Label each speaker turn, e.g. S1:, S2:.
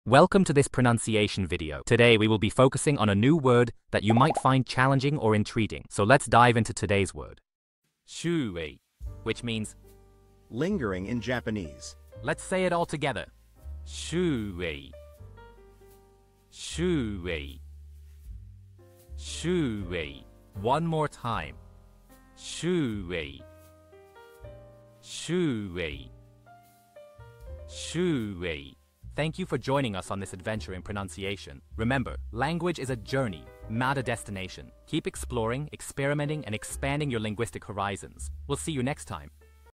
S1: Welcome to this pronunciation video. Today we will be focusing on a new word that you might find challenging or intriguing. So let's dive into today's word. Shuu, which means
S2: lingering in Japanese.
S1: Let's say it all together. Shuu. Shuu. Shuu. One more time. Shuu. Shuu. Shuu. Thank you for joining us on this adventure in pronunciation. Remember, language is a journey, not a destination. Keep exploring, experimenting, and expanding your linguistic horizons. We'll see you next time.